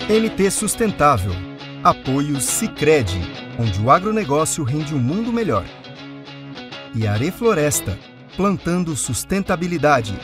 MT Sustentável. Apoio Sicredi, onde o agronegócio rende um mundo melhor. E Arefloresta, plantando sustentabilidade.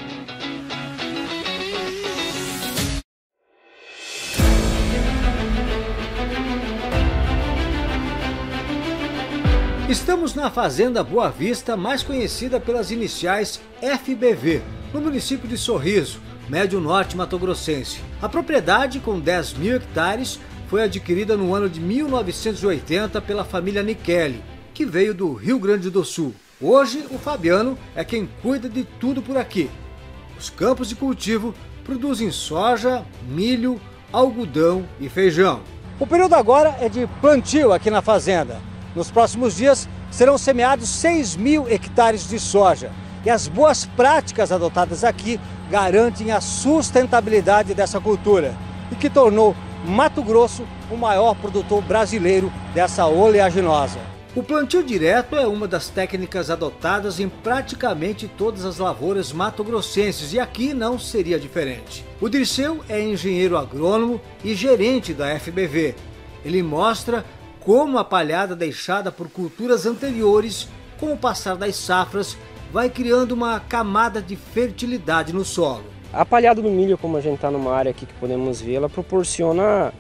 Estamos na Fazenda Boa Vista, mais conhecida pelas iniciais FBV, no município de Sorriso, Médio Norte Mato-Grossense. A propriedade, com 10.000 hectares, foi adquirida no ano de 1980 pela família Niqueli, que veio do Rio Grande do Sul. Hoje, o Fabiano é quem cuida de tudo por aqui. Os campos de cultivo produzem soja, milho, algodão e feijão. O período agora é de plantio aqui na fazenda. Nos próximos dias serão semeados 6.000 hectares de soja. E as boas práticas adotadas aqui garantem a sustentabilidade dessa cultura e que tornou Mato Grosso o maior produtor brasileiro dessa oleaginosa. O plantio direto é uma das técnicas adotadas em praticamente todas as lavouras mato-grossenses e aqui não seria diferente. O Dirceu é engenheiro agrônomo e gerente da FBV. Ele mostra como a palhada deixada por culturas anteriores, com o passar das safras, vai criando uma camada de fertilidade no solo. A palhada do milho, como a gente está numa área aqui que podemos ver, ela proporciona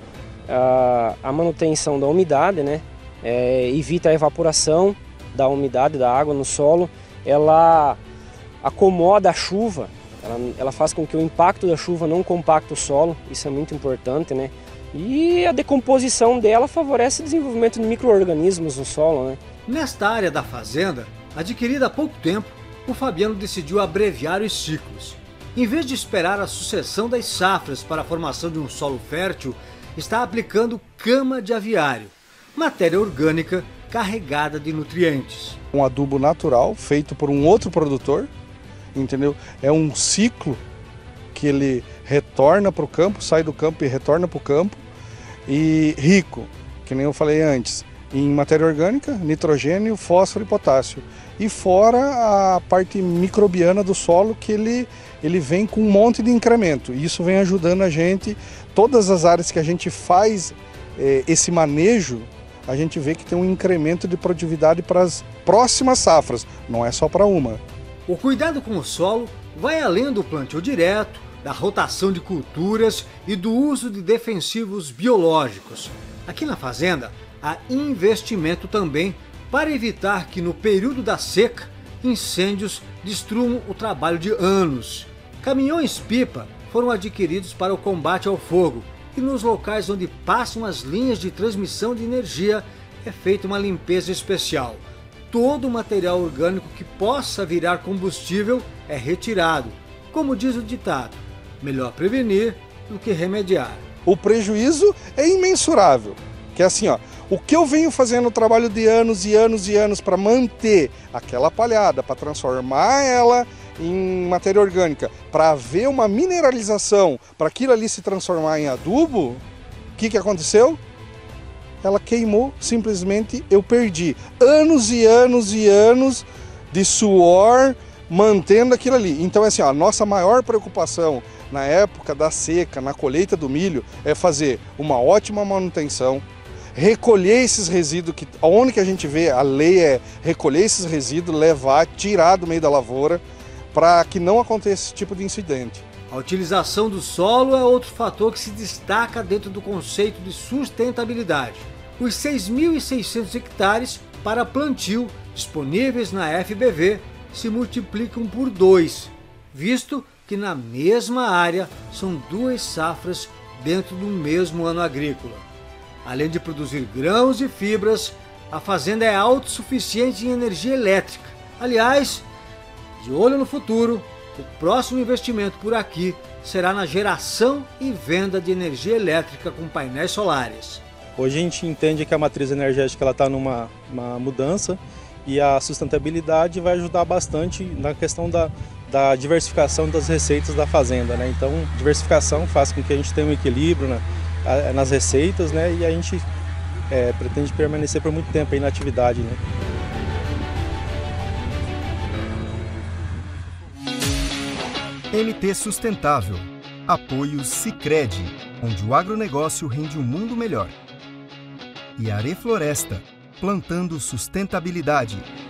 a manutenção da umidade, né? Evita a evaporação da umidade da água no solo, ela acomoda a chuva, ela faz com que o impacto da chuva não compacte o solo, isso é muito importante, né? E a decomposição dela favorece o desenvolvimento de micro-organismos no solo, né? Nesta área da fazenda, adquirida há pouco tempo, o Fabiano decidiu abreviar os ciclos. Em vez de esperar a sucessão das safras para a formação de um solo fértil, está aplicando cama de aviário, matéria orgânica carregada de nutrientes. Um adubo natural feito por um outro produtor, entendeu? É um ciclo que ele retorna para o campo, sai do campo e retorna para o campo, e rico, que nem eu falei antes, em matéria orgânica, nitrogênio, fósforo e potássio. E fora a parte microbiana do solo, que ele vem com um monte de incremento. E isso vem ajudando a gente, todas as áreas que a gente faz esse manejo, a gente vê que tem um incremento de produtividade para as próximas safras, não é só para uma. O cuidado com o solo vai além do plantio direto, da rotação de culturas e do uso de defensivos biológicos. Aqui na fazenda, há investimento também para evitar que no período da seca, incêndios destruam o trabalho de anos. Caminhões-pipa foram adquiridos para o combate ao fogo e nos locais onde passam as linhas de transmissão de energia é feita uma limpeza especial. Todo o material orgânico que possa virar combustível é retirado. Como diz o ditado, melhor prevenir do que remediar. O prejuízo é imensurável, que é assim, ó, o que eu venho fazendo o trabalho de anos e anos e anos para manter aquela palhada, para transformar ela em matéria orgânica, para haver uma mineralização, para aquilo ali se transformar em adubo, o que aconteceu? Ela queimou, simplesmente eu perdi anos e anos e anos de suor mantendo aquilo ali. Então assim, ó, a nossa maior preocupação na época da seca, na colheita do milho, é fazer uma ótima manutenção, recolher esses resíduos, que onde que a gente vê, a lei é recolher esses resíduos, levar, tirar do meio da lavoura, para que não aconteça esse tipo de incidente. A utilização do solo é outro fator que se destaca dentro do conceito de sustentabilidade. Os 6.600 hectares para plantio disponíveis na FBV se multiplicam por 2, visto que na mesma área são 2 safras dentro do mesmo ano agrícola. Além de produzir grãos e fibras, a fazenda é autossuficiente em energia elétrica. Aliás, de olho no futuro, o próximo investimento por aqui será na geração e venda de energia elétrica com painéis solares. Hoje a gente entende que a matriz energética está numa mudança e a sustentabilidade vai ajudar bastante na questão da diversificação das receitas da fazenda, né? Então, diversificação faz com que a gente tenha um equilíbrio, né, nas receitas, né? E a gente pretende permanecer por muito tempo aí na atividade, né? MT Sustentável. Apoio Sicredi, onde o agronegócio rende um mundo melhor. E Arefloresta, plantando sustentabilidade.